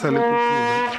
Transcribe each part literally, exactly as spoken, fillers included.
sale kukuza.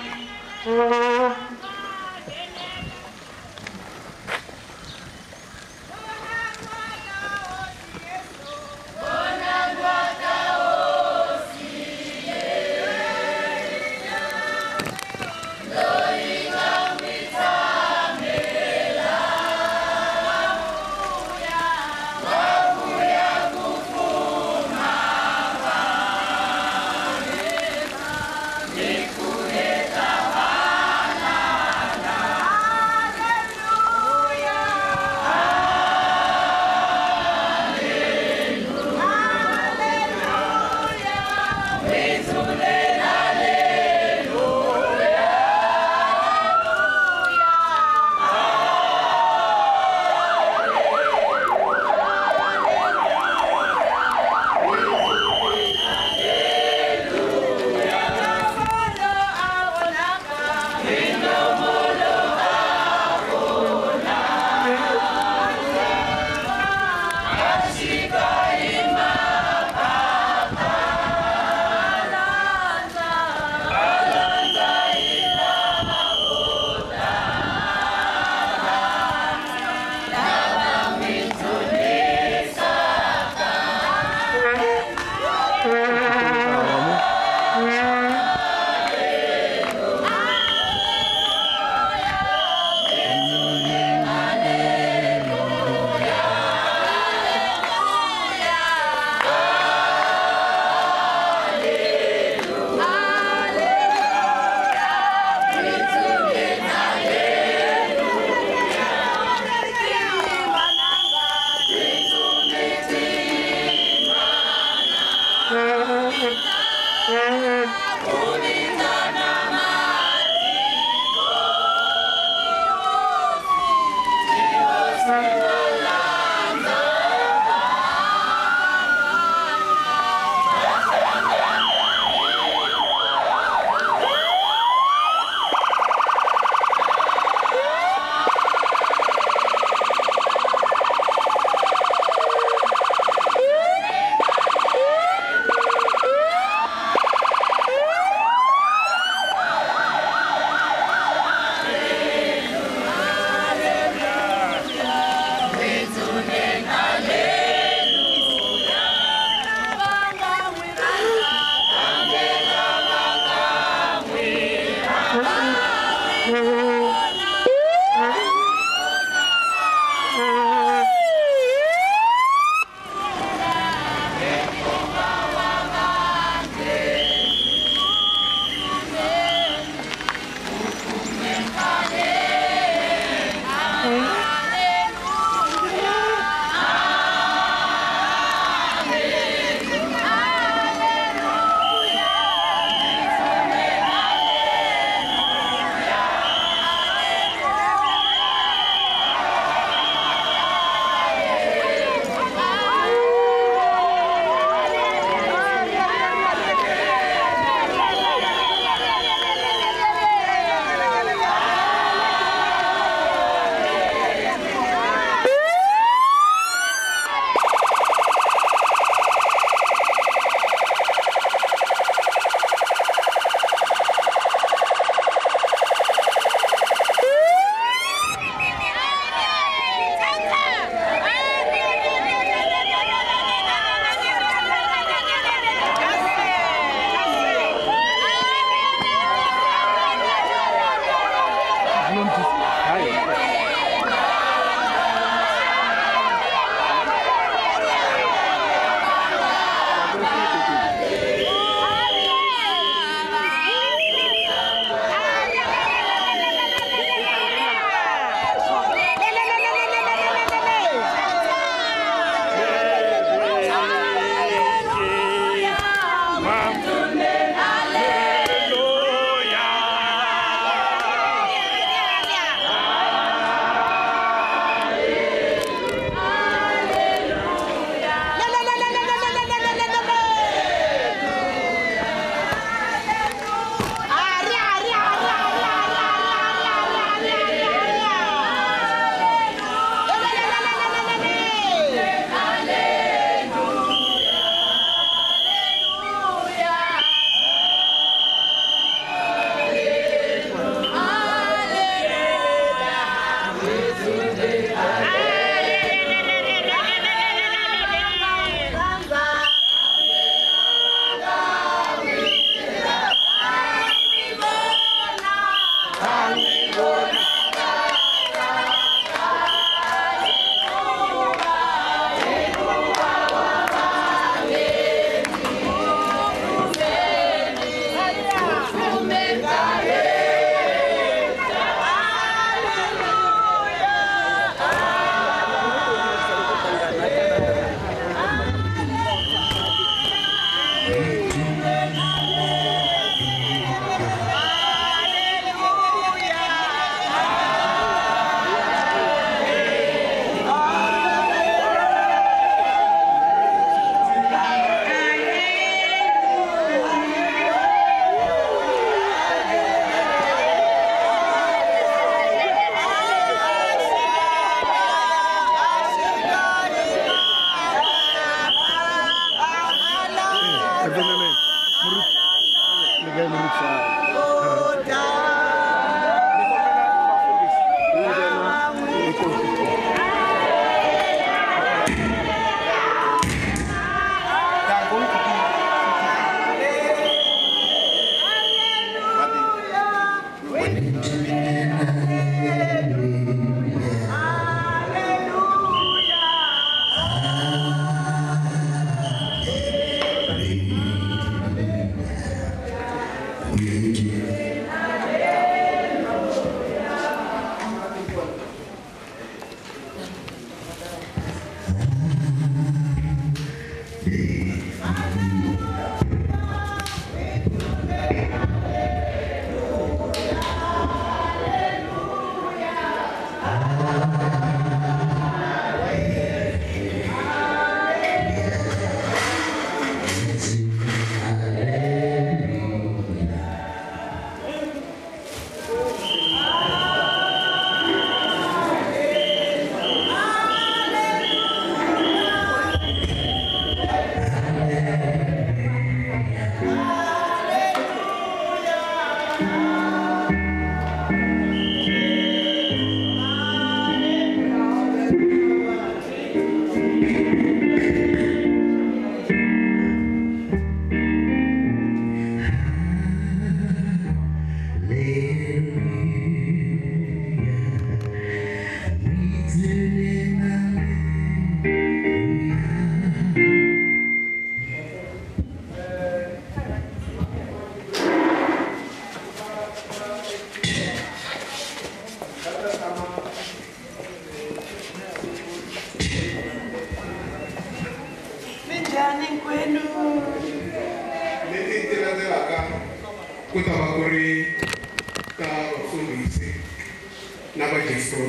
ku ta va ku ri ka vafundhisi na vajesu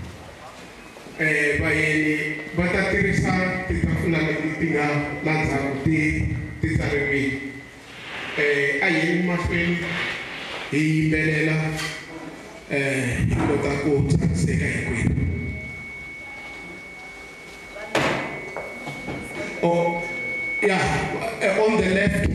eh vayeni va ta tirhisa titafula leti ti nga la ndzhaku ti ti tsariwile eh a hi mahlweni hi yimbelela eh hi kota ku tshamiseka hinkwenu. Oh yeah, on the left.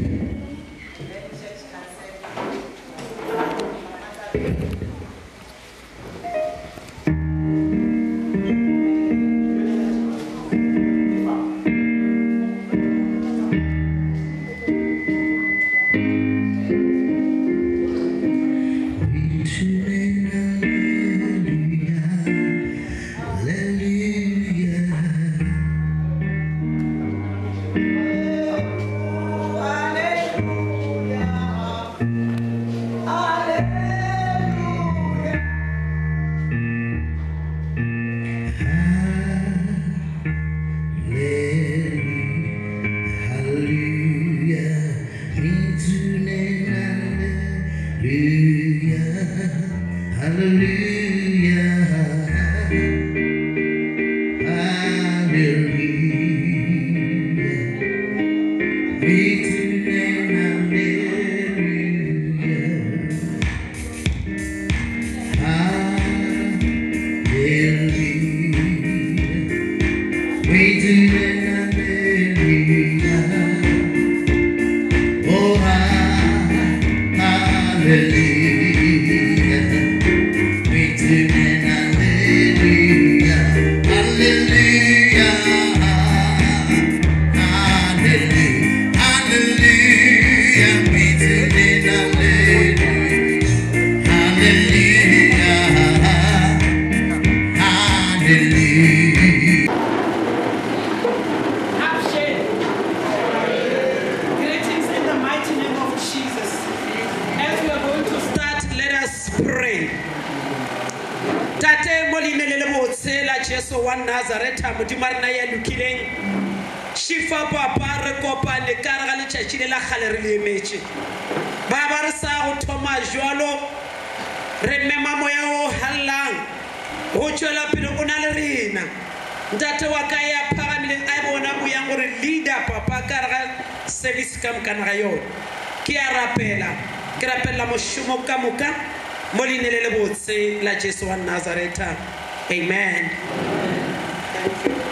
Jesus wa Nazareth. Amen. Thank you.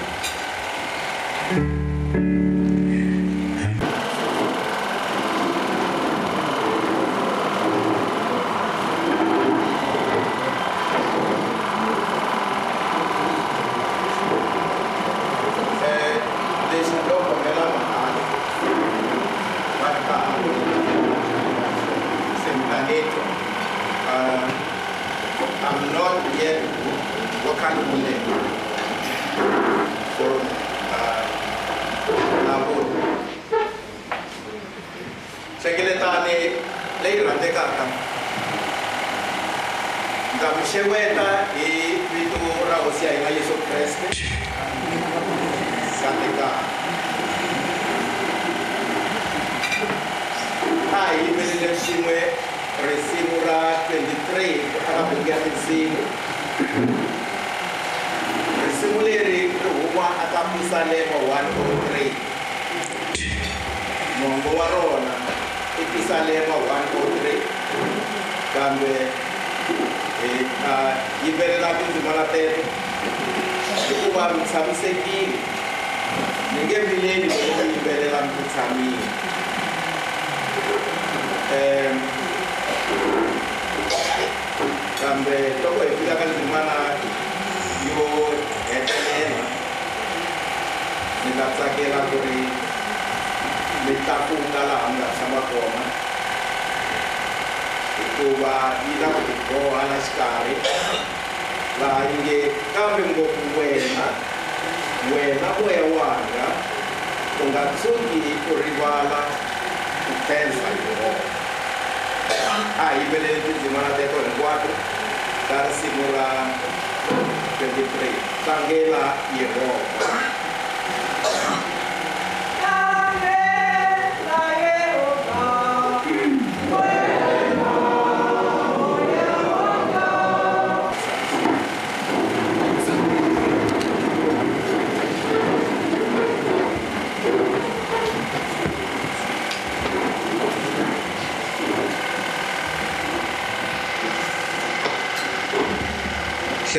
Hallelujah.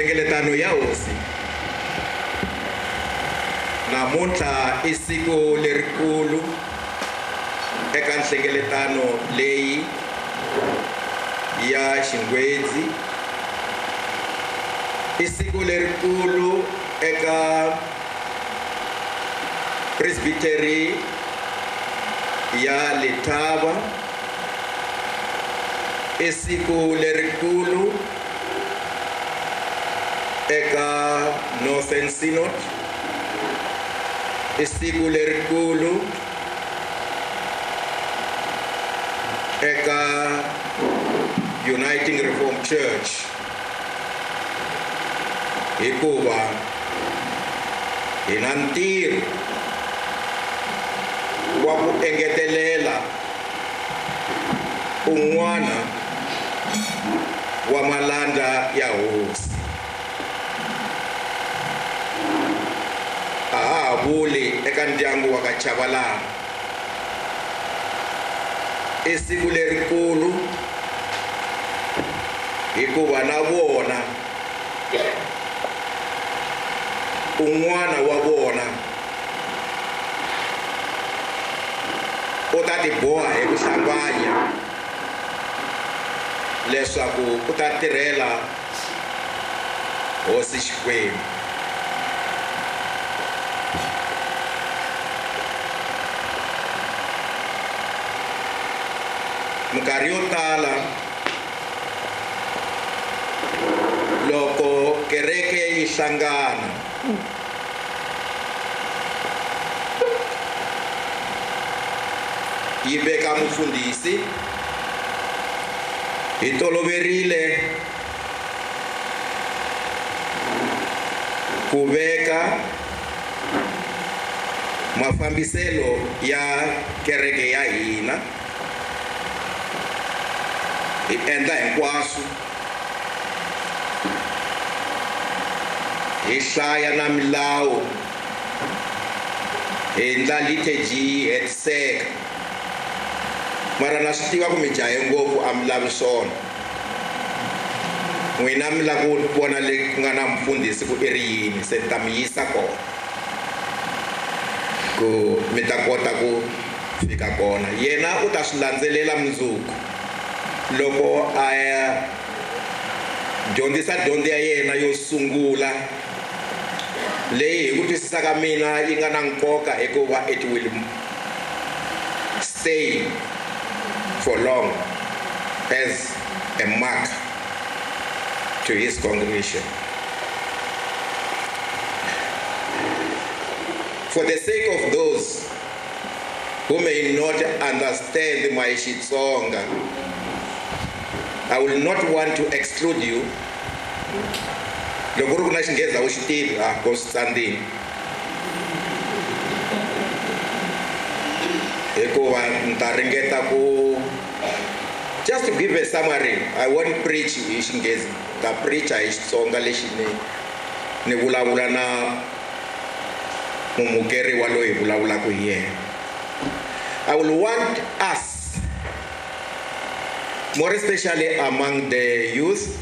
nhlengeletano ya hosi namuntlha i siku lerikulu eka nhlengeletano leyi ya xingwedzi, i siku lerikulu eka presbytery ya Letaba, i siku lerikulu eka Northern Synod, i siku lerikulu eka Uniting Reformed Church, hikuva hi na ntirho wa ku engetelela un'wana wa malandla ya hosi. A ha vuli eka ndyangu wa ka Chavalala, i siku lerikulu hikuva na vona un'wana wa vona u ta tiboha hi ku hlambanya leswaku u ta tirhela hosi Xikwembu. Minkarhi yo tala loko kereke yi hlangana yi veka mufundhisi, hi toloverile ku veka mafambiselo ya kereke ya hina, hi endla hinkwaswo, hi hlaya na milawu, hi endla liturgy, hi hetiseka. Mara na swi tiva ku mi jahe ngopfu a mi lavi swona. N'wina mi lava ku vona le ku nga na mufundhisi ku i ri yini, se ta mi yisa kona ku mi ta kota ku fika kona. Yena u ta swi landzelela mundzuku loko a ya dyondzisa dyondzo ya yena yo sungula leyi hi ku twisisa ka mina yi nga na nkoka hikuva it will stay for long as a mark to his congregation. For the sake of those who may not understand my Xitsonga, I will not want to exclude you. Loko ri ku na Xinghezi a wu xi tivi, ah ko swi tsandzini. Hikuva ni ta ringeta ku just to give a summary, I won't preach hi Xinghezi, ta preach hi Xitsonga lexi ni ni vulavula na mumukeriwa loyi hi vulavulaka hi yena. I will want us, more especially among the youth,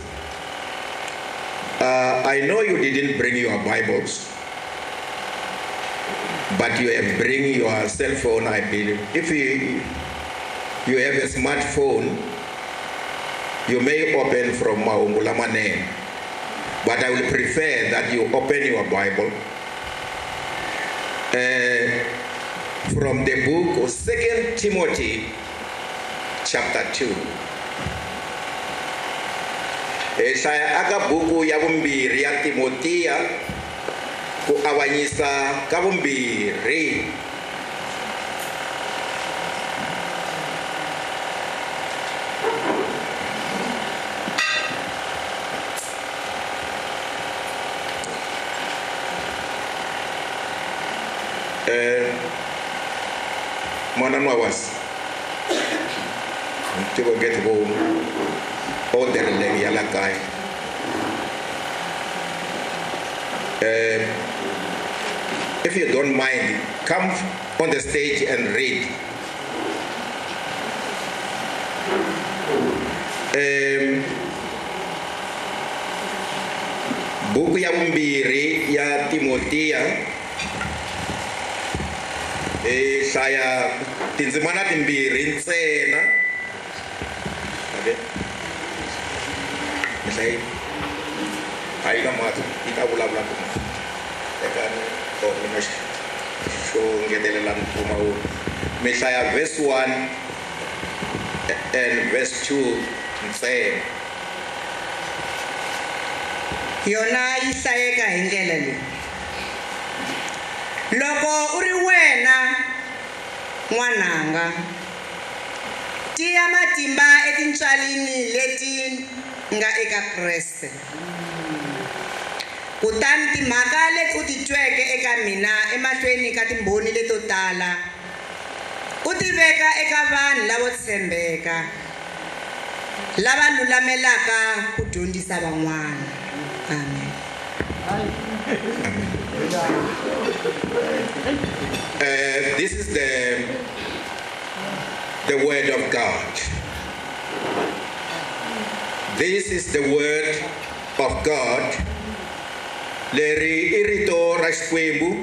uh, I know you didn't bring your Bibles, but you have bring your cell phone, I believe. If you, you have a smartphone, you may open from Mahungu Lamanene, but I will prefer that you open your Bible uh, from the book of Second Timothy chapter two. Hlaya aka buku ya vumbirhi ya Timotiya ku avanyisa ka vumbirhi. Eh, mwana was to get home all the leg yala kai. Uh, if you don't mind, come on the stage and read. Um, buku ya vumbirhi ya Timotiya e hlaya tindzimana timbirhi ntsena. Okay, mihlayi hayi na mati yi ta vulavula eka mina xo ngetelela mpfumawulo. Mi hlaya verse one and verse two ntsena. Yona yi hlayeka hi ndlela leyi. Loko u ri wena n'wananga, tiya matimba etintswalini leti nga eka Kreste. Kutani timhaka leti u ti tweke eka mina emahlweni ka timbhoni leto tala u ti veka eka vanhu lavo tshembeka lava lulamelaka ku dyondzisa van'wana. Amen. Uh, this is the the word of God. This is the word of God. Leri irito ra Xikwembu.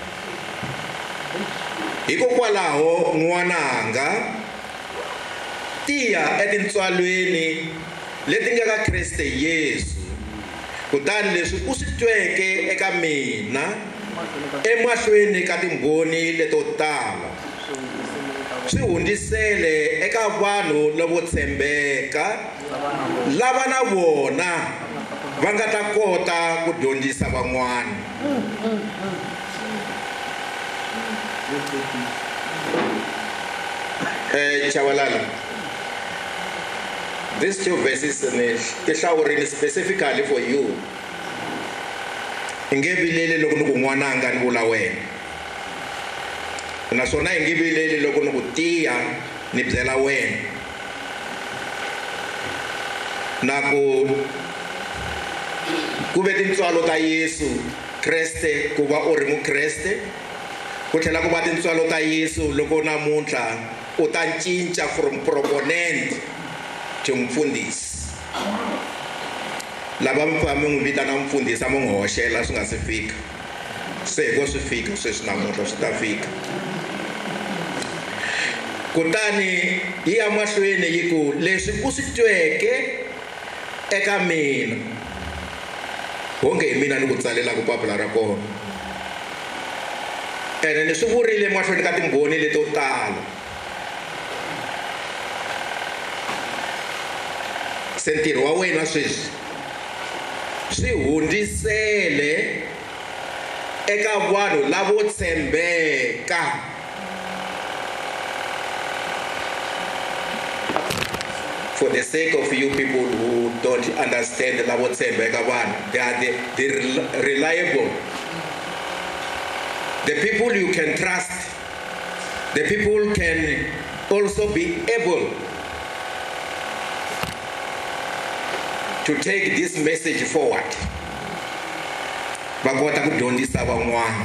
Hikokwalaho n'wananga, tiya etintswalweni leti nga ka Kriste Yesu. Kutani leswi u swi tweke eka mina emahlweni ka timbhoni leto tala swi hundzisele eka vanhu lavo tshembeka lava na vona va nga ta kota ku dyondzisa van'wana. Eh, Chavalala, these two verses ti hlawurini specifically for you. Nge vileli loko ni ku n'wananga ni vula wena, naswona hi nge vileli loko ni ku tiya ni byela wena. Na ku ku ve tintswalo ta Yesu Kreste ku va u ri mukreste, ku tlhela ku va tintswalo ta Yesu loko namuntlha u ta cinca from proponent to mfundhisi. Lava mi fa mi n'wi vitana mfundhisi mi n'wi hoxela swi nga si fika, se ko swi fika sweswi namuntlha swi ta fika. Kutani yi ya mahlweni yi ku leswi u swi tweke eka mina, wonge hi mina ni ku tsalela ku papila ra kona, ene ni swi vurile mahlweni ka timbhoni leto tala. Se ntirho wa wena sweswi swi hundzisele eka vanhu lavo tshembeka for the sake of you people who don't understand lavo tshembeka vanhu, they are the, the reliable, the people you can trust, the people can also be able to take this message forward. Bagota ku dyondzisa van'wana.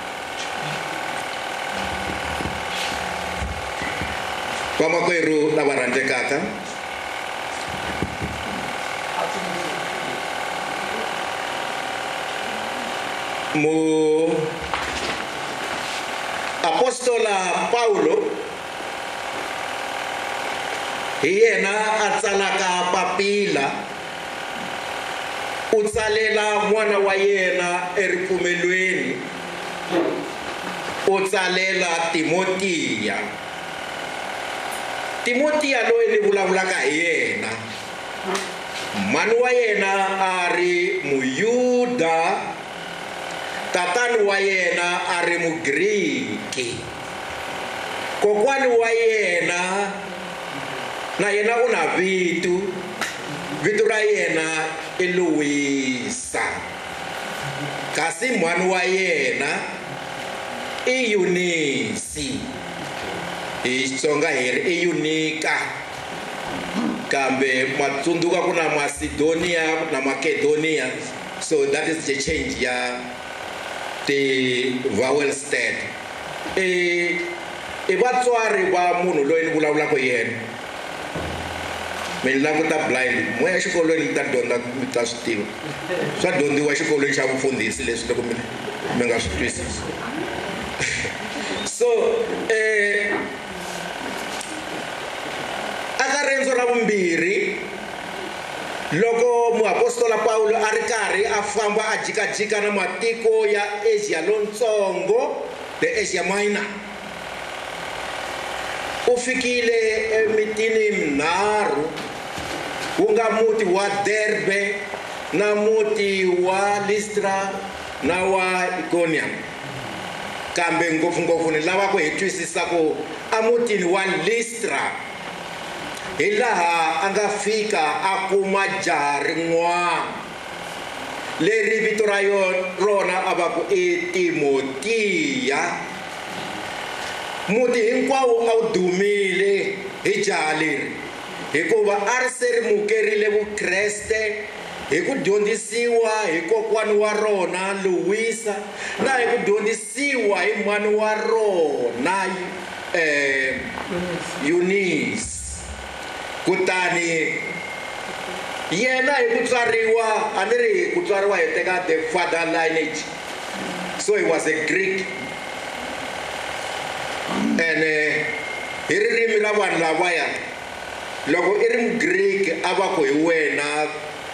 Vamakwerhu lava rhandzekaka, mu apostola Paulo hi yena a tsalaka papila u tsalela n'wana wa yena eripfumelweni, u tsalela Timotiya. Timotiya loyi ni vulavulaka hi yena, mani wa yena a ri muyuda, tatani wa yena a ri mugriki, kokwani wa yena na yena u na vitu, vito ra yena i Luisa, kasi mani wa yena i Yunisi, hi Xitsonga hi ri i Yunika, kambe matsundzuka ku na Macedonia na Makedonia, so that is the change ya the vowel state. E i vatswari va munhu loyi ni vulavulaka yena mi languta blind moya xikolweni mi ta dyondza mi ta swi tiva swa dyondziwa xikolweni xa vufundhisi leswi loko mi mi nga swi twisisi so eh aka rendzo ra vumbirhi loko muapostola Paulo a ri karhi a famba a jikajika na matiko ya Asia lontsongo the Asia Minor u fikile emitini minharhu ku nga muti wa Derbe na muti wa Lystra na wa Iconium kambe ngopfungopfu ni lava ku hi twisisa ku a mutini wa Lystra hi laha a nga fika a kuma jaha rin'wana leri vito ra rona a va ku i Timotiya muti hinkwawo a wu dumile hi jaha leri hikuva a ri se ri mukerile vukreste hi ku dyondzisiwa hi kokwani wa rona Luwisa na hi ku dyondzisiwa hi mhani wa rona eh Eunice kutani yena hi ku tswariwa a ni ri ku tswariwa hi teka the father lineage so he was a Greek and hi ririmi ra vanhu lavaya loko i ri mugreek a va ku hi wena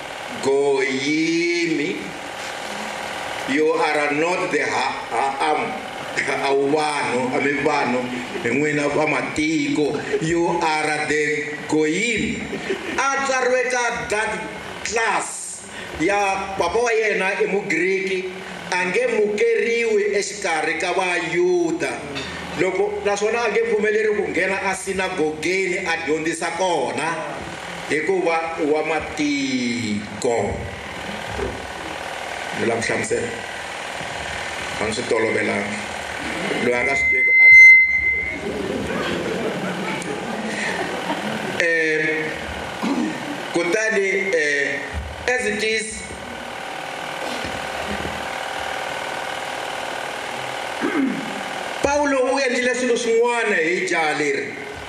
goyimi you are not the am a wu vanhu a mi vanhu hi n'wina va matiko you are the goyim a tswariwe ka that class ya papa wa yena i mugriki a nge mukeriwi exikarhi ka vayuda loko naswona a nge pfumeleri ku nghena a sinagogeni a dyondzisa kona hikuva wa matiko ni lava ku hlamusela a ni swi tolovelanga loyi a nga swi tweki a famba um kutani um as it is Paulo u endlile swilo swin'wana hi jaha leri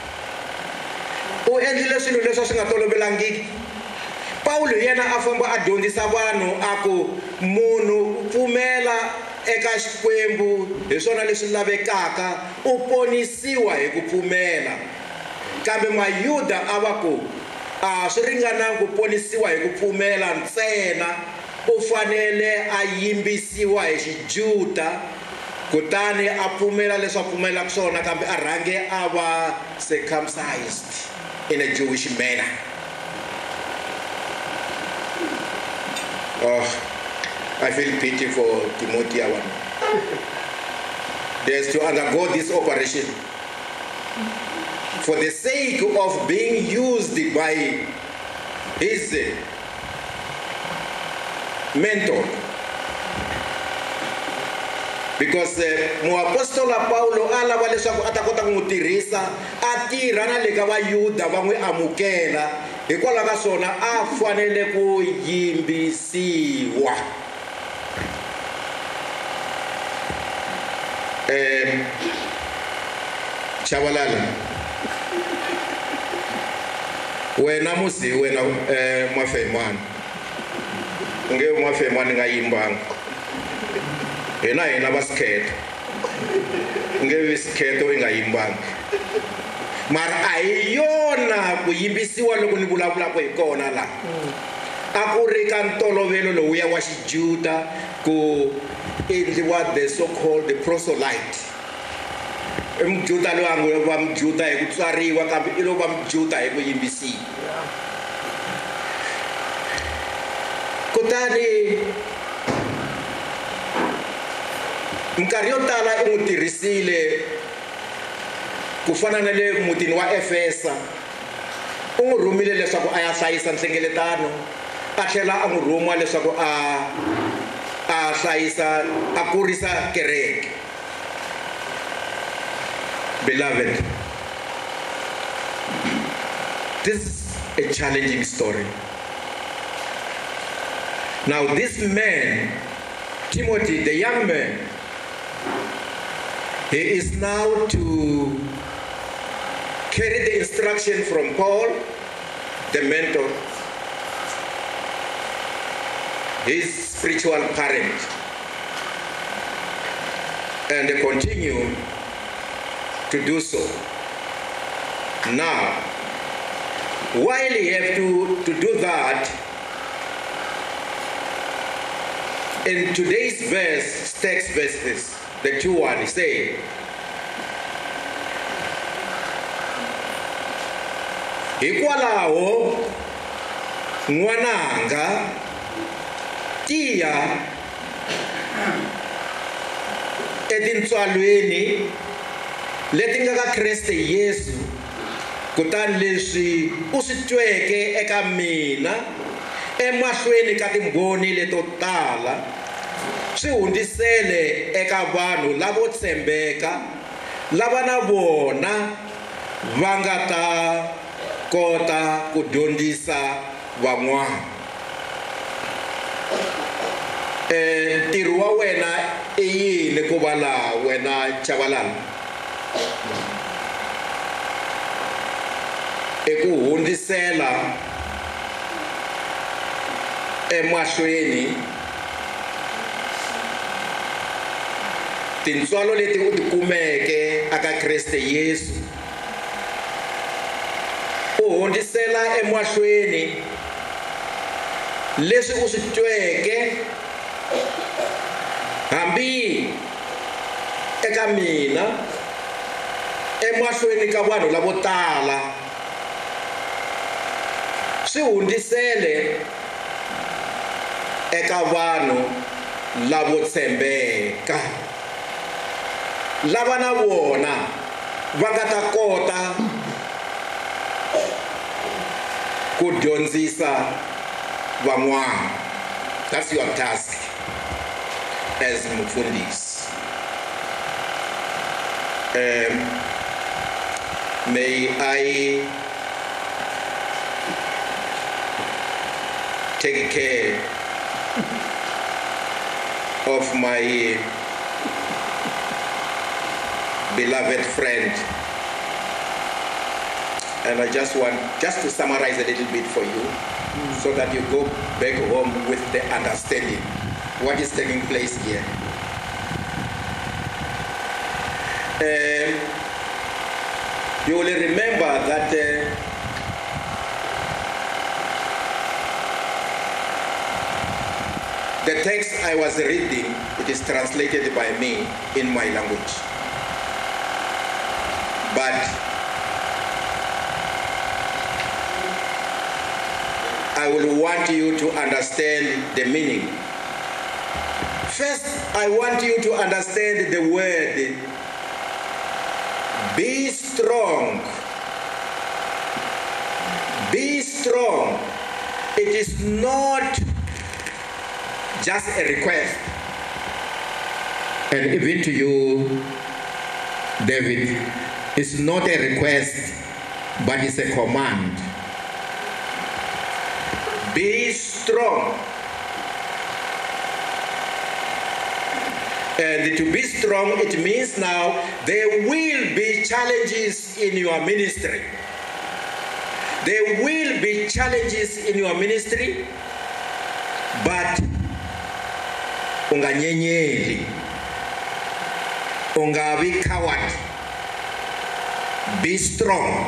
u endlile swilo leswi a swi nga tolovelangiki Paulo yena a famba a dyondzisa vanhu a ku munhu pfumela eka xikwembu hi swona leswi lavekaka u ponisiwa hi ku pfumela kambe mayuda a va ku a swi ringananga ku ponisiwa hi ku pfumela ntsena u fanele a yimbisiwa hi xijuda kutani a pfumela leswi a pfumelaka swona kambe a rhange a va circumcised in a Jewish manner. Oh, I feel pity for Timothy. There's to undergo this operation for the sake of being used by his mentor. Because uh, muapostola Paulo alava leswaku a ta kota ku n'wi tirhisa a tirha na le ka vayuda va n'wi amukela hikwalaho ka swona a fanele ku yimbisiwa. um Chabalala wena musi wena um Mafemani nge Mafemani nga yimbanga hina hina va skheto nge vi skheto i nga yimbanga mara a hi yona ku yimbisiwa loko ni vulavulaka hi kona la a ku ri ka ntolovelo lowuya wa xijuda ku endliwa the so called the proselyte i mujuda loyi a ngo va mujuda hi ku tswariwa kambe i lo va mujuda hi ku yimbisiwa kutani minkarhi yo tala i n'wi tirhisile ku fana na le mutini wa Efesa u n'wi rhumile leswaku a ya hlayisa nhlengeletano a tlhela a n'wi rhuma leswaku a a hlayisa a kurisa kereke. Beloved, this is a challenging story. Now this man, Timothy, the young man, he is now to carry the instruction from Paul the mentor, his spiritual parent, and continue to do so. Now, while he have to, to do that, in today's verse, text verses, the two one say, hikwalaho n'wananga tiya etintswalweni leti nga ka Kreste Yesu, kutani leswi u swi tweke eka mina emahlweni ka timbhoni leto tala swi hundzisele eka vanhu lavo tshembeka lava na vona va nga ta kota ku dyondzisa van'wana. Eh, ntirho wa wena i yini ku va laha wena Chabalala? I ku hundzisela emahlweni tintswalo leti u ti kumeke aka Kreste Yesu, u hundzisela emahlweni leswi u swi tweke hambi eka mina emahlweni ka vanhu lavo tala, swi hundzisele eka vanhu lavo tshembeka lava na vona va nga ta kota ku dyondzisa van'wana. That's your task as mufundisi. Um, may I take care of my beloved friend, and I just want just to summarize a little bit for you, mm. so that you go back home with the understanding what is taking place here. Um, you will remember that uh, the text I was reading, it is translated by me in my language. But I will want you to understand the meaning. First, I want you to understand the word, be strong. Be strong. It is not just a request. And even to you, David, it's not a request, but it's a command. Be strong. And to be strong, it means now there will be challenges in your ministry. There will be challenges in your ministry, but unganyenyeli, ungabi coward. Be strong.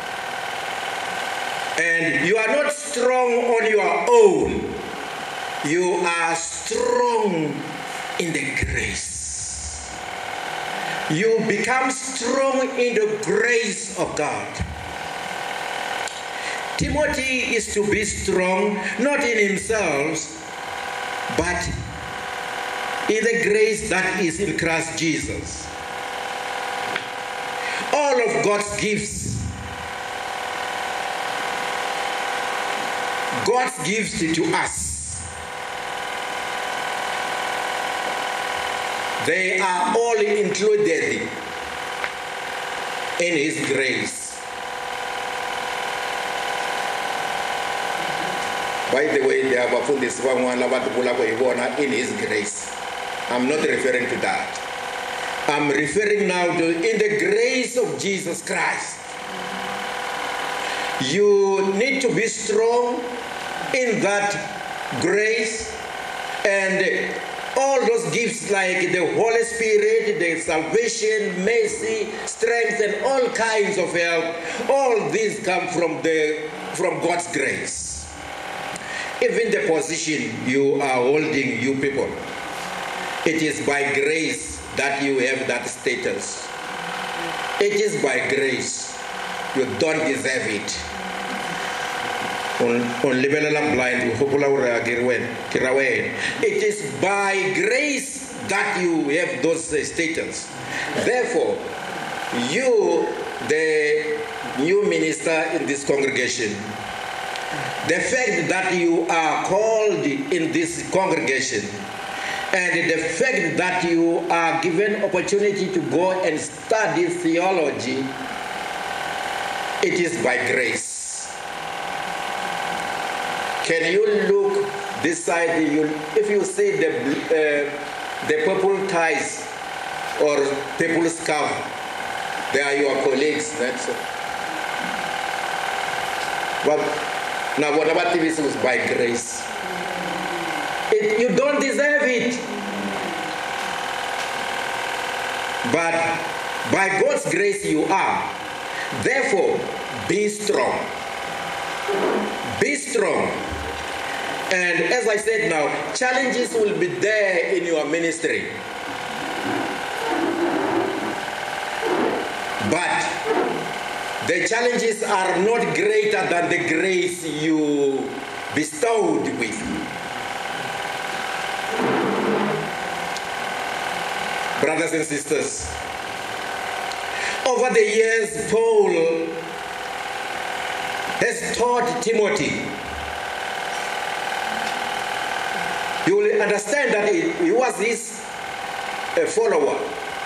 And you are not strong on your own. You are strong in the grace. You become strong in the grace of God. Timothy is to be strong, not in himself, but in the grace that is in Christ Jesus. All of God's gifts, God's gifts to us, they are all included in His grace. By the way, there are fundis in His grace. I'm not referring to that. I'm referring now to in the grace of Jesus Christ. You need to be strong in that grace, and all those gifts like the Holy Spirit, the salvation, mercy, strength, and all kinds of help, all these come from the from God's grace. Even the position you are holding, you people, it is by grace that you have that status. It is by grace. You don't deserve it. It is by grace that you have those status. Therefore, you, the new minister in this congregation, the fact that you are called in this congregation, and the fact that you are given opportunity to go and study theology, it is by grace. Can you look this side? You, if you see the uh, the purple ties or purple scarf, they are your colleagues. That's it. But now, what about this was by grace? It, you don't deserve it, but by God's grace you are. Therefore, be strong. Be strong. And as I said now, challenges will be there in your ministry. But the challenges are not greater than the grace you bestowed with. Brothers and sisters, over the years, Paul has taught Timothy. You will understand that he, he was his uh, follower.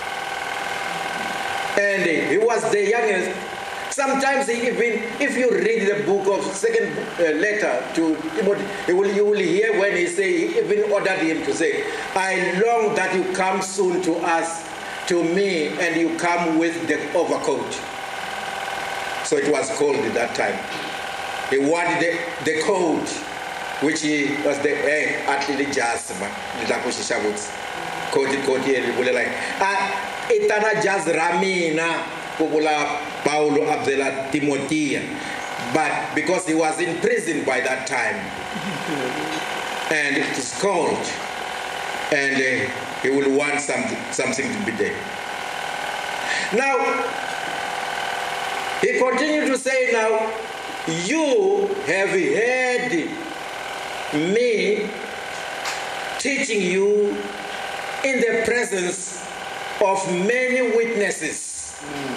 And he was the youngest. Sometimes even if you read the book of second uh, letter to Timothy, you will, you will hear when he say, he even ordered him to say, I long that you come soon to us, to me, and you come with the overcoat. So it was cold at that time. He wanted the, the coat, which he was the eh, atli jasma, the lakushishabuts. Coat coat here, like ah, itana jas ramina, popula Paulo Abdela Timothea. But because he was in prison by that time, and it is cold, and uh, he will want something, something to be there. Now, he continued to say, now, you have heard me teaching you in the presence of many witnesses.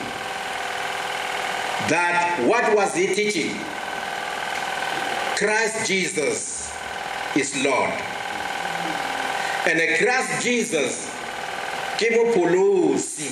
That what was he teaching? Christ Jesus is Lord. And Christ Jesus kimupulusi.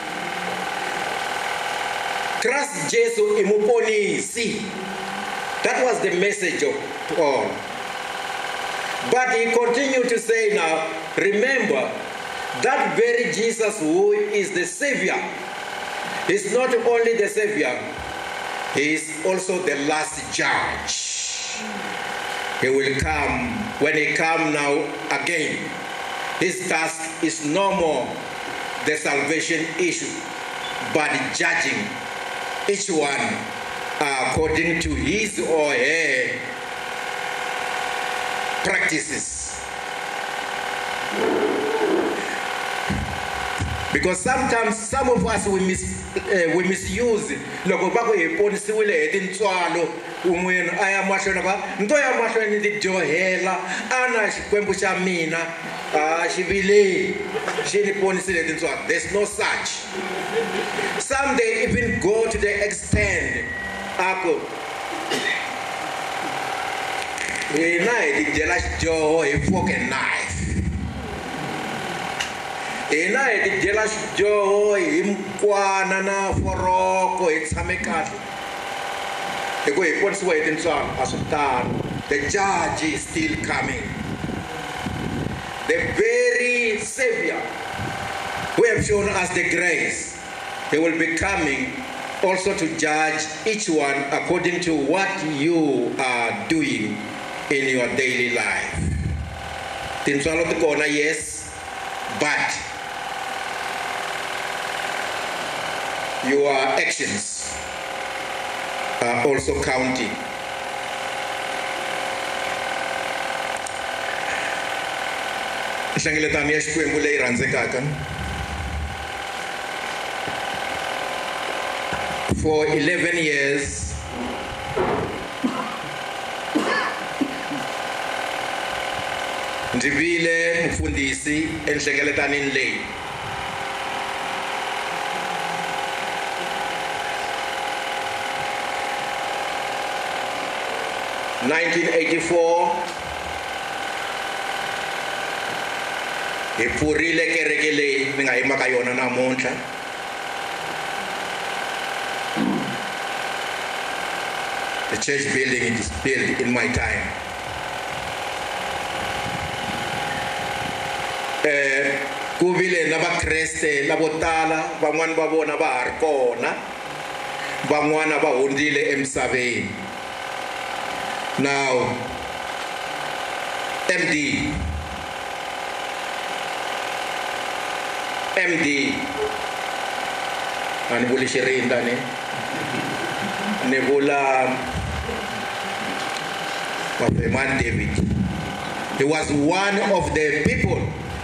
Christ Jesus imuponisi. That was the message of Paul. But he continued to say now, remember, that very Jesus who is the Savior is not only the Savior, he is also the last judge. He will come, when he comes now again, his task is no more the salvation issue, but judging each one according to his or her practices. Because sometimes some of us we mis uh, we misuse loko bako yeponisiwile etintswalo umwenu aya mahlweni ba nto ya mahlweni ti johela ana xikwembu xa mina a xivile xi ni ponisile etintswalo. There's no such. Some they even go to the extent ako hina hi ti dyela xijoho hi fork and knife. Hina hi ti dyela xijoho hi mukwana na foroko hi tshame kahle hikuva hi ponisiwa hi tintswalo a swi tano. The judge is still coming. The very Savior who have shown us the grace, he will be coming also to judge each one according to what you are doing in your daily life. Tintswalo ti kona, yes, but your actions are also counting. Nhlengeletano ya Xikwembu leyi rhandzekaka. For eleven years, ndzi vile mufundhisi enhlengeletanini leyi. nineteen eighty-four, hi pfurile kereke leyi mi nga yima ka yona namuntlha. The church building is built in my time. Eh, ku vile na vakreste lavo tala, van'wana va vona va ha ri kona, van'wana va hundzile emisaveni. Now, M D, M D, ani vuli xirinda ni, ni vula Mafeman David. He was one of the people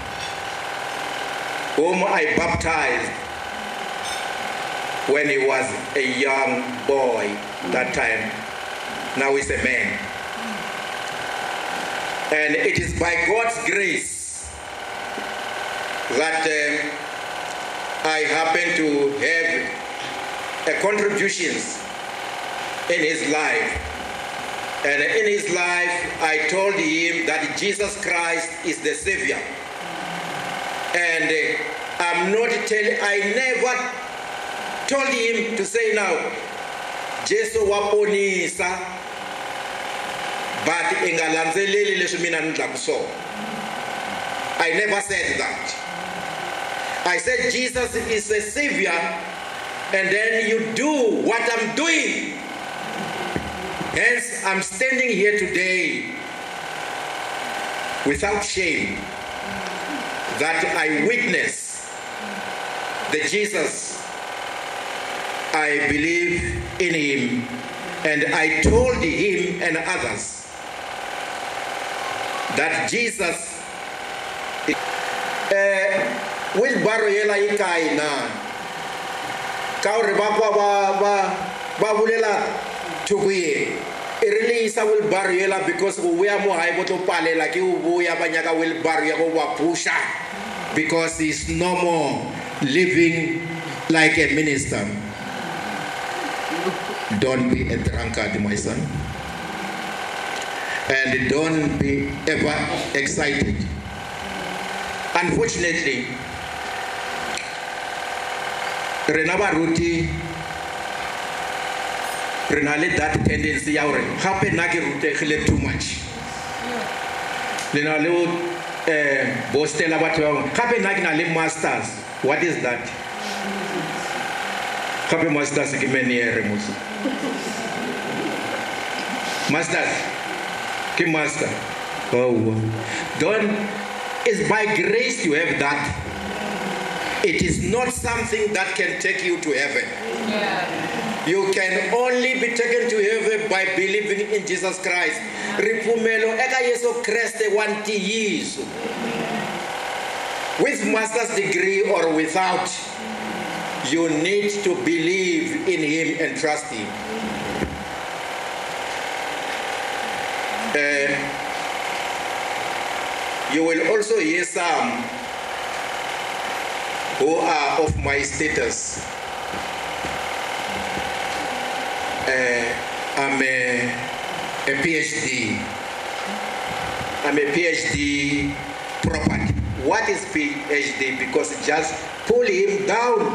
whom I baptized when he was a young boy that time. Now he's a man. And it is by God's grace that uh, I happen to have a contributions in his life. And in his life, I told him that Jesus Christ is the Savior. And uh, I'm not telling, I never told him to say now, Jesu waponisa, but ingalanzeleli leswi mina ndlaku so. I never said that. I said Jesus is a Savior, and then you do what I'm doing. Hence, I'm standing here today without shame that I witness the Jesus. I believe in him, and I told him and others that Jesus will borrow yela ikai na kaure bakwa ba ba babulela tukuye irelisa will borrow yela because we are more high to palela ki ubuya banyaka will borrow ya go pusha because he's no more living like a minister. Don't be a drunkard, my son. And don't be ever excited. Unfortunately, Rena Baruti, Rena let that tendency out. Happen nagi rute too much. Rena le bostela batu. Happen nagi na le masters. What is that? Happen masters kimeni remus. Masters, kim master. Oh, don't. It's by grace you have that. It is not something that can take you to heaven. Yeah. You can only be taken to heaven by believing in Jesus Christ. Ripumelo eka Yesu Christ wanti Yesu. With master's degree or without, you need to believe in him and trust him. Uh, you will also hear some who are of my status. Uh, I'm a, a PhD. I'm a PhD property. What is PhD? Because just pull him down.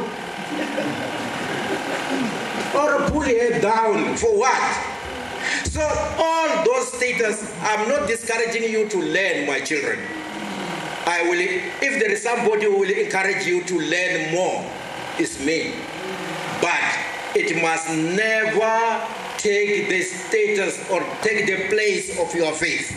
Or pull him down for what? So all those status, I'm not discouraging you to learn, my children. I will, if there is somebody who will encourage you to learn more, it's me. But it must never take the status or take the place of your faith.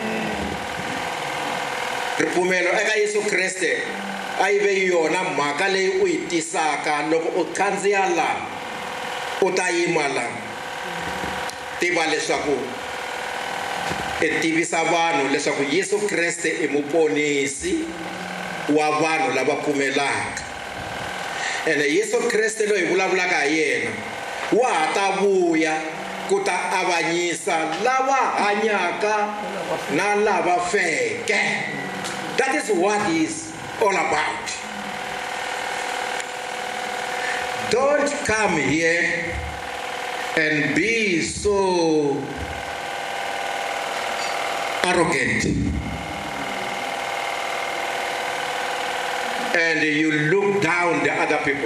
Ripumelo eka Yesu Kriste aive yona mhaka leyi u yi tisaka loko u khandziya la u ta yima la tiva leswaku i tivisa vanhu leswaku Yesu Kriste i muponisi wa vanhu lava pfumelaka. Ene Yesu Kriste loyi vulavulaka hi yena wa ha ta vuya ku ta avanyisa lava hanyaka na lava feke. That is what is all about. Don't come here and be so arrogant and you look down the other people.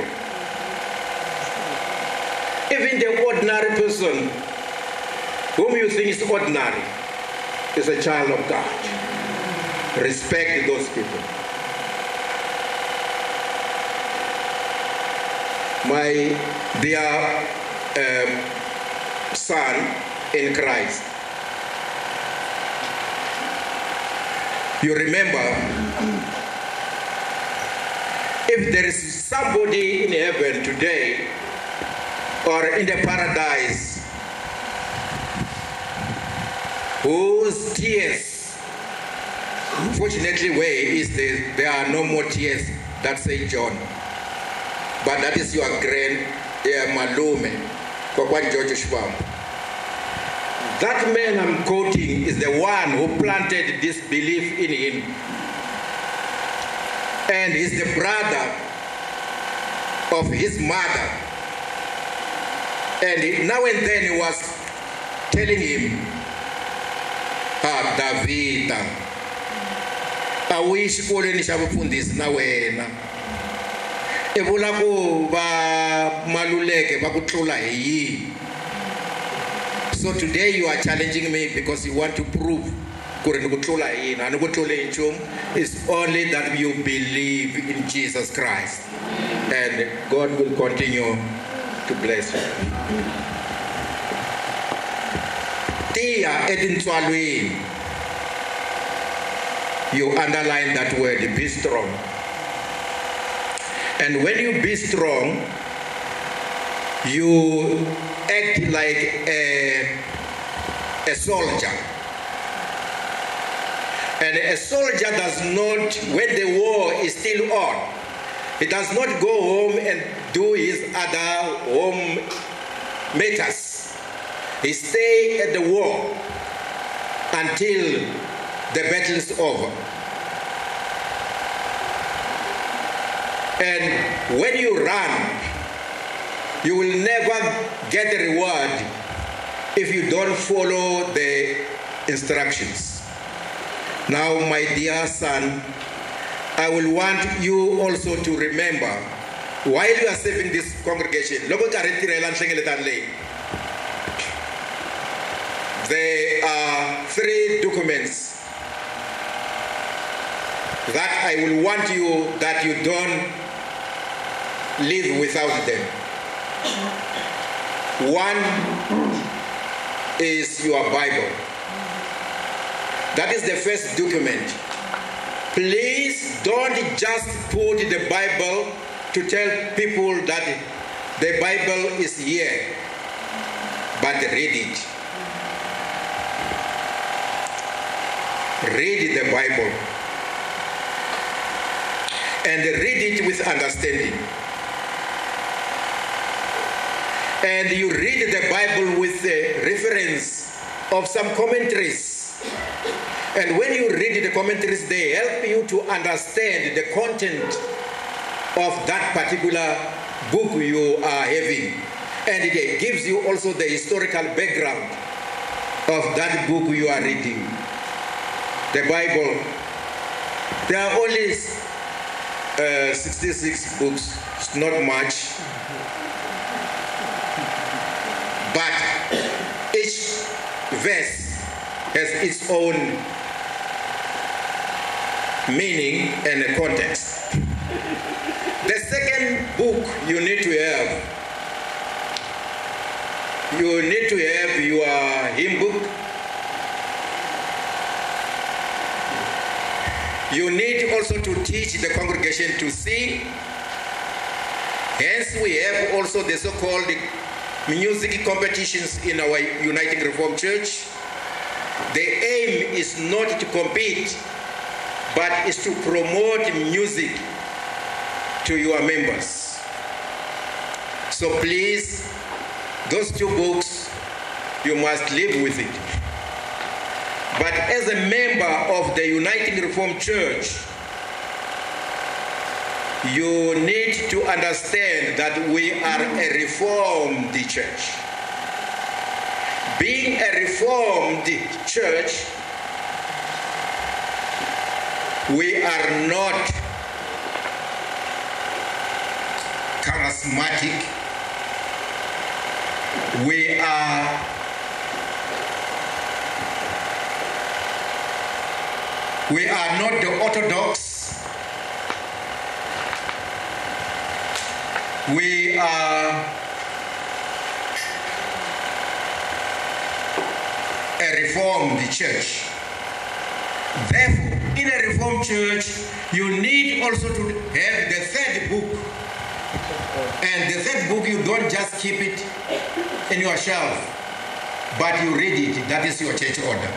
Even the ordinary person whom you think is ordinary is a child of God. Respect those people. My dear um, son in Christ, you remember, if there is somebody in heaven today or in the paradise whose tears, fortunately, way is the, there are no more tears that Saint John, but that is your grand uh, malume, Papa George Shwam. That man I'm quoting is the one who planted this belief in him, and is the brother of his mother. And now and then he was telling him, ah, Davida, awuyi xikolweni xa vufundhisi na wena i vula ku va maluleke va ku tlula hi yihi. So today you are challenging me because you want to prove ku ri ni ku tlula hi yini. A ni ku tluli hi nchumu. It's only that you believe in Jesus Christ, and God will continue to bless you. Tiya etintswalweni. You underline that word, be strong. And when you be strong, you act like a, a soldier. And a soldier does not, when the war is still on, he does not go home and do his other home matters. He stays at the war until the battle is over. And when you run, you will never get a reward if you don't follow the instructions. Now, my dear son, I will want you also to remember, while you are serving this congregation, there are three documents that I will want you that you don't live without them. One is your Bible. That is the first document. Please don't just put the Bible to tell people that the Bible is here, but read it. Read the Bible. And read it with understanding. And you read the Bible with the reference of some commentaries. And when you read the commentaries, they help you to understand the content of that particular book you are having. And it gives you also the historical background of that book you are reading. The Bible, there are only uh, sixty-six books, it's not much. But each verse has its own meaning and a context. The second book you need to have you need to have your hymn book. You need also to teach the congregation to sing. Hence, we have also the so-called music competitions in our Uniting Reformed Church. The aim is not to compete, but is to promote music to your members. So please, those two books, you must live with it. But as a member of the Uniting Reformed Church, you need to understand that we are a reformed church. Being a reformed church, we are not charismatic. We are we are not the orthodox. We are a reformed church. Therefore, in a reformed church, you need also to have the third book. And the third book, you don't just keep it in your shelf, but you read it. That is your church order.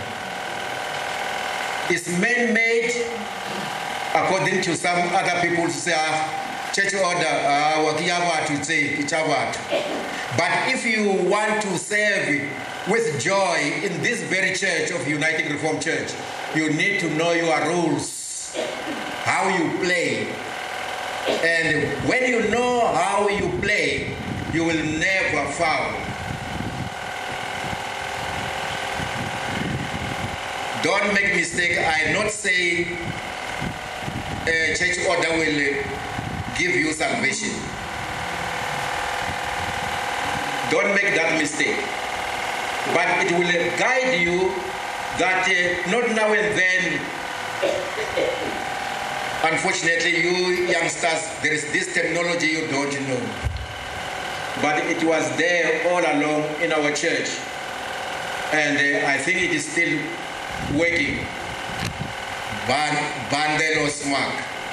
It's man-made according to some other people who say, ah, church order, but if you want to serve with joy in this very church of Uniting Reformed Church, you need to know your rules, how you play. And when you know how you play, you will never foul. Don't make mistake. I not say uh, church order will give you salvation. Don't make that mistake. But it will guide you that uh, not now and then, unfortunately, you youngsters, there is this technology you don't know. But it was there all along in our church. And uh, I think it is still working. Bandelos mark.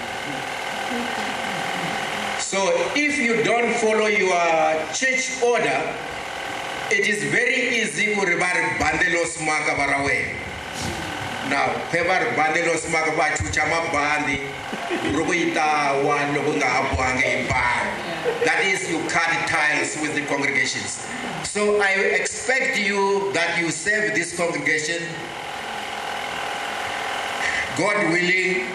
So if you don't follow your church order, it is very easy to rebar bandelos mark away. Now, pevar bandelos mark ba chuchama bandi, rubuita one lobunga abuange bar. That is, you cut ties with the congregations. So I expect you that you serve this congregation. God willing,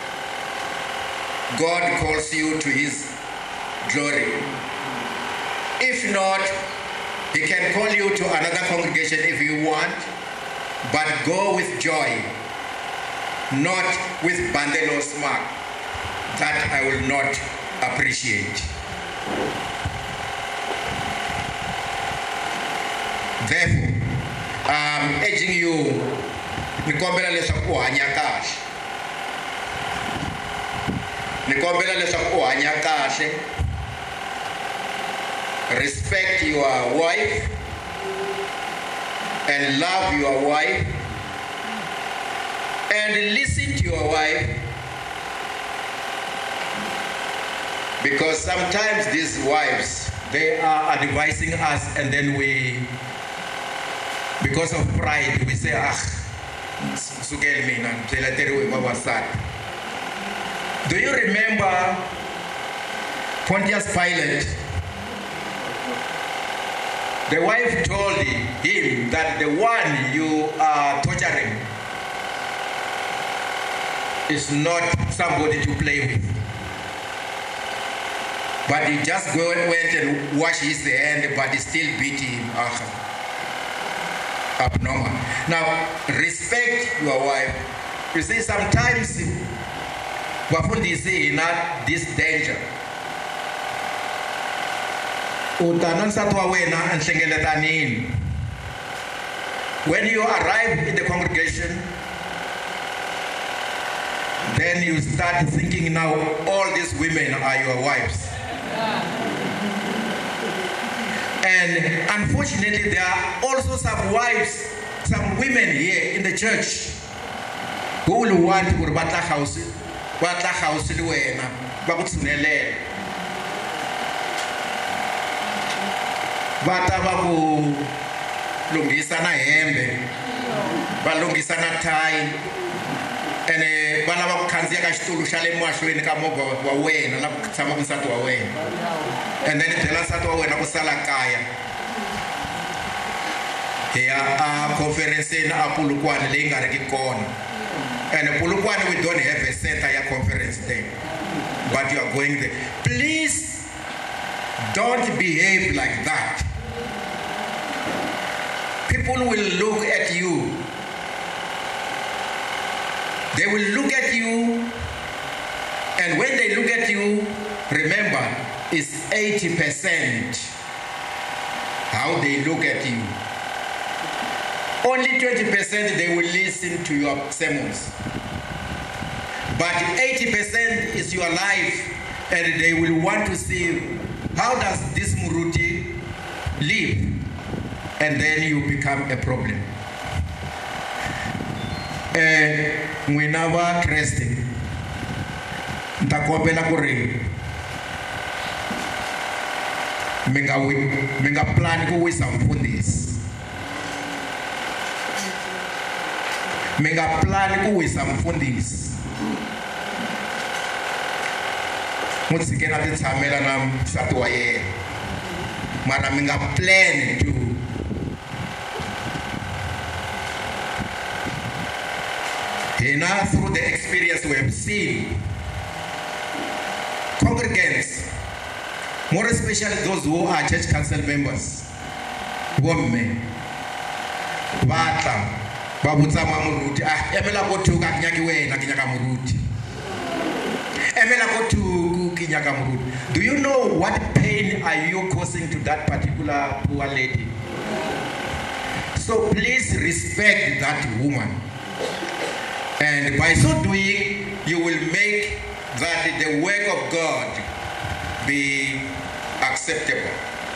God calls you to his glory. If not, he can call you to another congregation if you want, but go with joy, not with bandelos mark. That I will not appreciate. Therefore, I'm urging you, nikombela leswaku u hanya kahle. Nikombela leswaku u hanya kahle. Respect your wife and love your wife and listen to your wife, because sometimes these wives, they are advising us and then we, because of pride, we say, ah, sukeli mina, mtelateriwe babasat. Do you remember Pontius Pilate? The wife told him that the one you are torturing is not somebody to play with. But he just go, went and washed his hand, but he still beat him. Abnormal. Now, respect your wife. You see, sometimes wafundi say not this danger. When you arrive in the congregation, then you start thinking now all these women are your wives. And unfortunately, there are also some wives, some women here in the church who will want to go to the house, batla house le wena, ba go tsunelela. Bata ba go lungisa na hembe, ba lungisa na tie, ene ba lava ku khandziya ka xitulu xa le mahlweni ka movha wa wena la ku tshama nsati wa wena, and then byela nsati wa wena ku sala kaya. Hi ya a conference na a Polokwane leyi nga riki kona, and Polokwane we don't have a center ya conference there, but you are going there. Please don't behave like that. People will look at you. They will look at you, and when they look at you, remember, it's eighty percent how they look at you. Only twenty percent they will listen to your sermons. But eighty percent is your life, and they will want to see how does this Muruti live, and then you become a problem. N'wina va Kreste ni ta kombela ku ri mi nga mi nga plan ku wisa mfundhisi, mi nga plan ku wisa mfundhisi, mu tshikela ti tshamela na nsati wa yena, mara mi nga plan to Hina, through the experience we have seen, congregants, more especially those who are church council members, women, Bata, Babutsa Muruti, ah, Emela go to Kanyakiwe, Nakinyaka Muruti. Emela go to Kinyaka Muruti. Do you know what pain are you causing to that particular poor lady? So please respect that woman. And by so doing, you will make that the work of God be acceptable.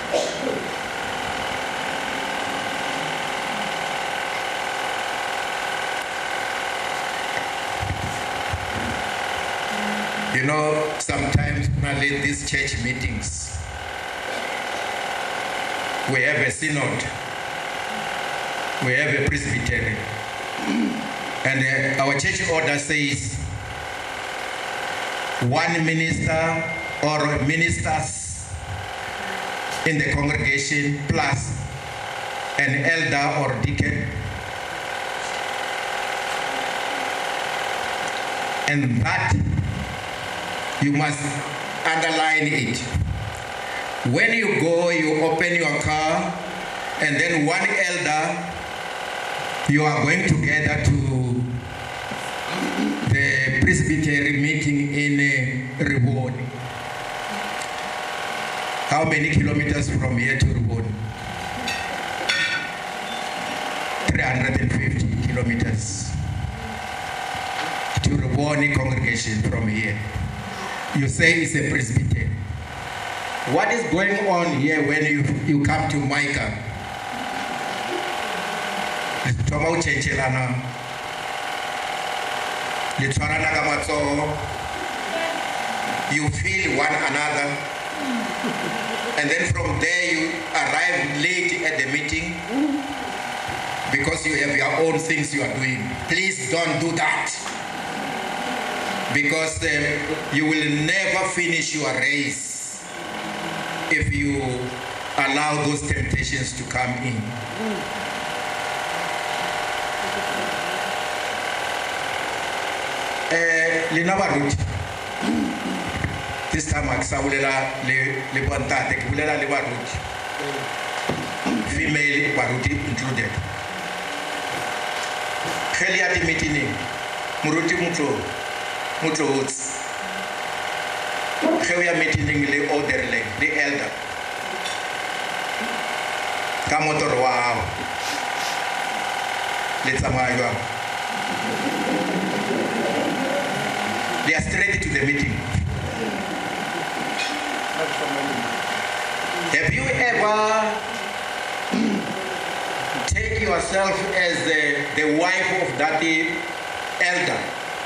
You know, sometimes when I lead these church meetings, we have a synod, we have a presbytery. And uh, our church order says one minister or ministers in the congregation plus an elder or deacon. And that you must underline it. When you go, you open your car, and then one elder, you are going together to the presbytery meeting in uh, Riboni. How many kilometers from here to Riboni? three hundred fifty kilometers to Riboni congregation from here. You say it's a presbytery. What is going on here when you, you come to Micah? Toma uchenjelana, litwarana kama matsoho. You feel one another, and then from there you arrive late at the meeting because you have your own things you are doing. Please don't do that, because um, you will never finish your race if you allow those temptations to come in. Lina baruti. This time akusabulela le le bontate, kubulela le baruti. Female baruti included. Kheli ati meeting muruti mutlo mutlo hotsi. Kheli ya meeting le orderly, the elder. Ka motor wa hao. Le tsamaya. They are straight to the meeting. Have you ever yourself as the, the wife of that elder.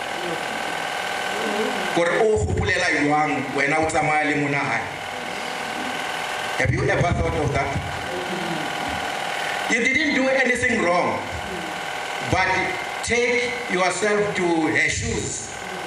Have you ever thought of that? You didn't do anything wrong, but take yourself to her shoes.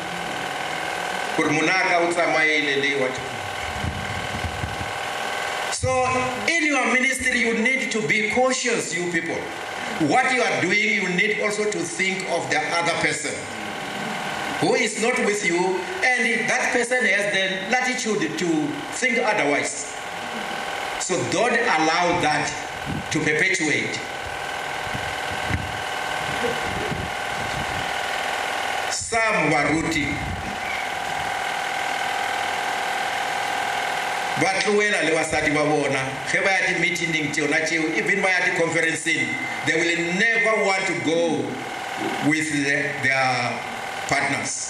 So in your ministry, you need to be cautious, you people. What you are doing, you need also to think of the other person who is not with you, and that person has the latitude to think otherwise. So don't allow that to perpetuate. Some waruti batluela le basadi ba bona ge ba ya di meeting tsona tseo, even ba ya di conferencing, they will never want to go with the, their partners.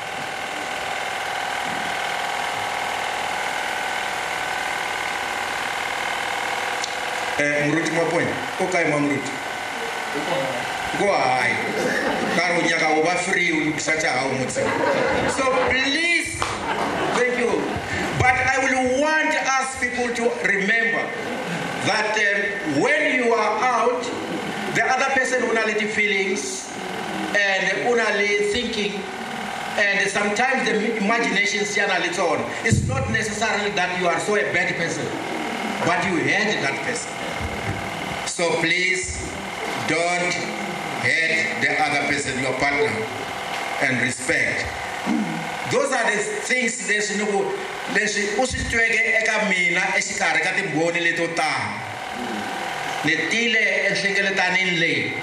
Eh, Muruti Mapoin, okay, Mamruti. Go ahead. Karo nyaka uba free such a So please, thank you. But I will want us people to remember that uh, when you are out, the other person only feelings and only thinking, and sometimes the imagination is on. It's not necessarily that you are so a bad person, but you hate that person. So please don't hate the other person, your partner, and respect. Those are the things that you know. Let's usitwege eka mina esikare ka timboni leto tani netile enhlengeletanini le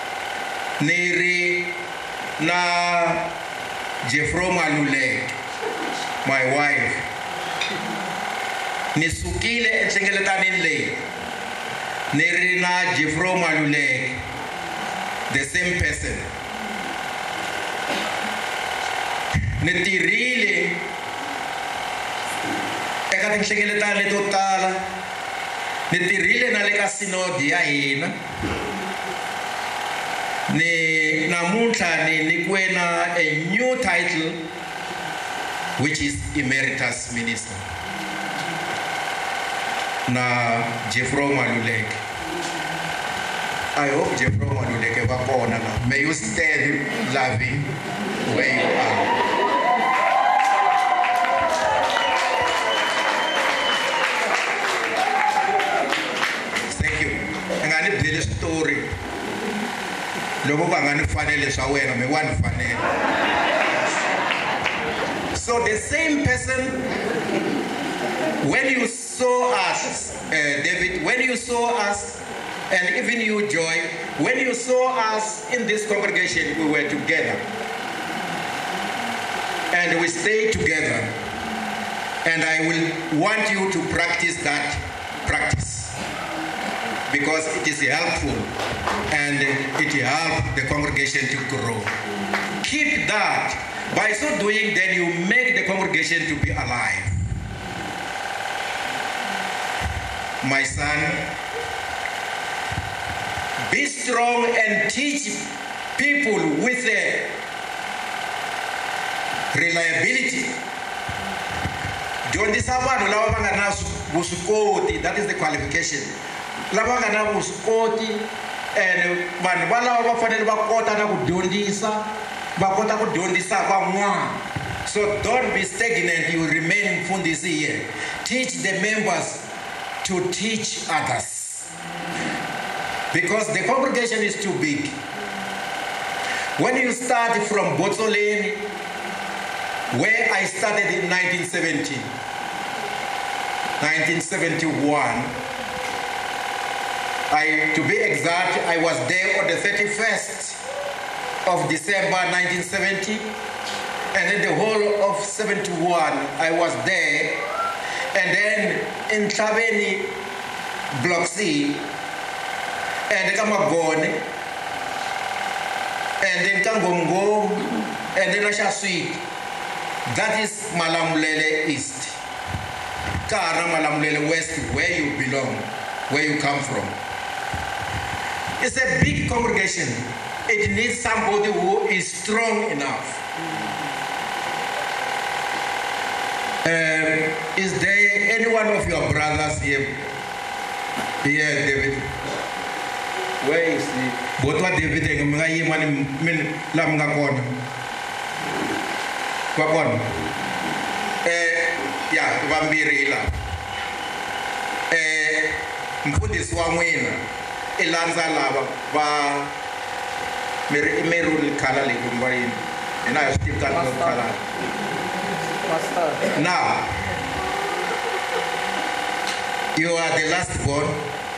niri na Jeffro Maluleke, my wife, nisukile enhlengeletanini le niri na Jeffro Maluleke, the same person. Nitirile eka tinhlengeletano leto tala, ni tirhile na le ka sinodi ya hina, ni namuntlha ni nyikiwe na a new title which is Emeritus Minister na Jeffro Maluleke. I hope Jeffro Maluleke va kona la. May you stay loving where you are. Story. So the same person, when you saw us, uh, David, when you saw us, and even you, Joy, when you saw us in this congregation, we were together. And we stayed together. And I will want you to practice that practice, because it is helpful and it helps the congregation to grow. Keep that. By so doing, then you make the congregation to be alive. My son, be strong and teach people with a reliability. That is the qualification. Lava ngana uskoti and vanhu valava va fanele va kota na ku dyondzisa va kota ku dyondzisa van'wana. So don't be stagnant, you remain mfundisi here. Teach the members to teach others, because the congregation is too big. When you start from Botsoleni, where I started in nineteen seventy, nineteen seventy-one, I, to be exact, I was there on the thirty-first of December nineteen seventy, and in the whole of seventy-one, I was there. And then in Tlhabeni, Block C, and Kamagone, and then Kangomgo, and then Asha Suite. That is Malamulele East. Kara Malamulele West, where you belong, where you come from. It's a big congregation. It needs somebody who is strong enough. Um, is there any one of your brothers here? Here, David. Where is he? What was David? Yeah, vambirila. Eh, mfundisi wa n'wina ilandza lava va meruni khala leyi kumba yini hina hi swi tivi ka khala. Now, you are the last born,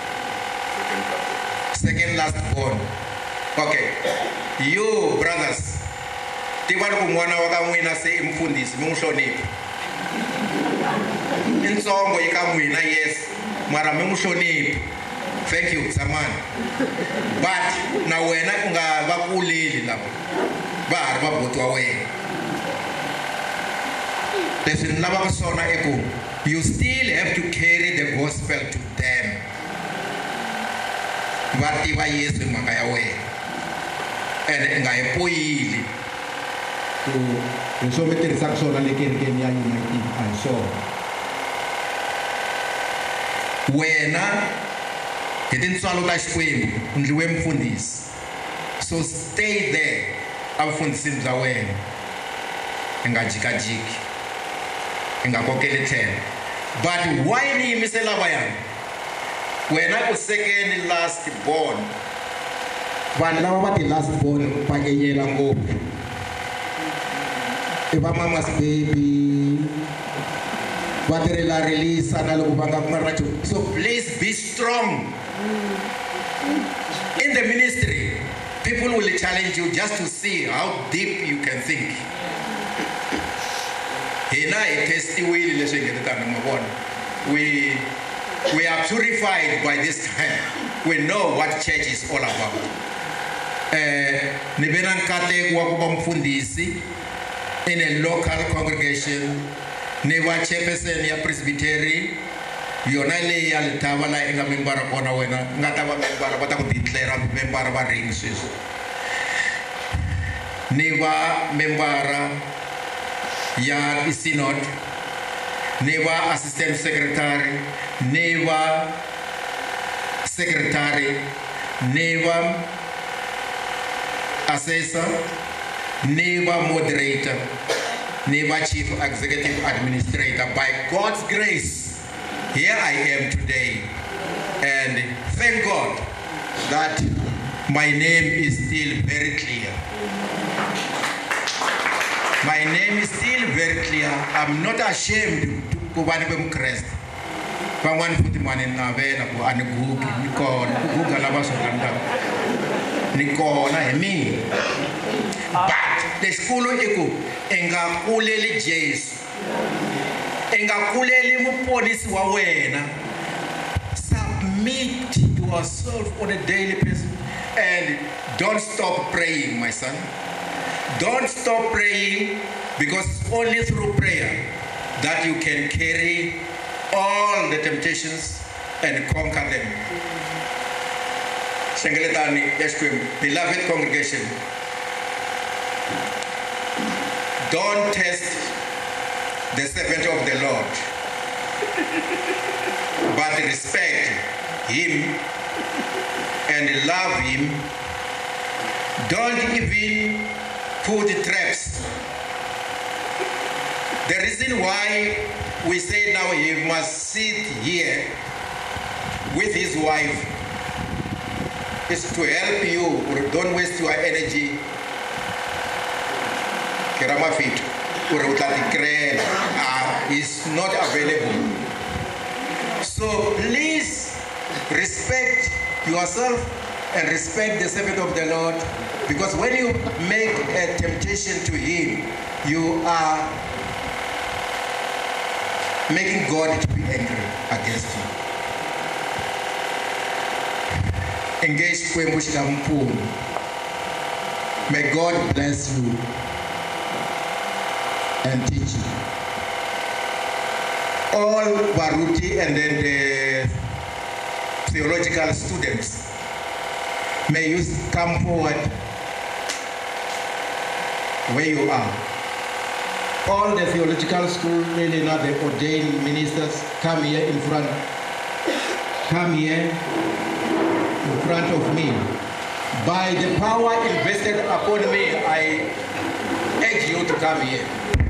second last born. Okay, you brothers, tivani ku n'wana wa ka n'wina se i mfundhisi mi n'wi hlonipha. Insongo eka n'wina yes, mara mi n'wi hlonipha. Thank you, Samani. But na wena u nga va kuleli lava va ha ri vaboti wa wena. Leswi ni lavaka swona i ku you still have to carry the gospel to them. Va tiva Yesu hi mhaka ya wena ene i nga yi poyili. Leswo mi tirhisaka swona le kerekeni ya United a hi swona. Wena hi tintswalo ta Xikwembu u ndliwe mfundhisi, so stay there evufundhisini bya wena, i nga jikajiki, i nga kokeli tlhelo. But why ni yimise lavayani? Wena u second last born. Vanhu lava va ti last born va nyenyela ngopfu i va mama's baby, va ti rilarhelisa na loko va nga kuma na nchumu. So please be strong. In the ministry, people will challenge you just to see how deep you can think. Hina hi testiwile leswi ngetetana mavona. We we are purified by this time. We know what church is all about. Eh, ni ve na nkateko wa ku va mfundhisi in a local congregation, ni va chairperson ya presbytery, yona leyi ya Letaba la i nga membara kona wena nga ta va membara va ta ku declare membara va ring sweswi. Ni va membara ya synod, ni va assistant secretary, ni va secretary, ni va assessor, ni va moderator, ni va chief executive administrator. By God's grace, here I am today, and thank God that my name is still very clear. My name is still very clear. I'm not ashamed to go to Christ. Van'wana futhi mani navela ku a ni gugi ni kona ku guga lava swi rhandzaka ni kona hi mina. But lexikulu i ku i nga kuleli Jesu, i nga kuleli muponisi wa wena. Submit yourself on a daily basis and don't stop praying, my son. Don't stop praying, because it's only through prayer that you can carry all the temptations and conquer them. Shengeletani Eshkwem, beloved congregation, don't test the servant of the Lord, but respect him and love him. Don't even put traps. The reason why we say now he must sit here with his wife is to help you. Don't waste your energy. Keramafit is not available. So please respect yourself and respect the servant of the Lord, because when you make a temptation to him, you are making God to be angry against you. Engage Kwemushikampun. May God bless you and teach you. All Baruti and then the theological students, May you come forward where you are. All the theological school, really not the ordained ministers, come here in front. Come here in front of me. By the power invested upon me, I urge you to come here.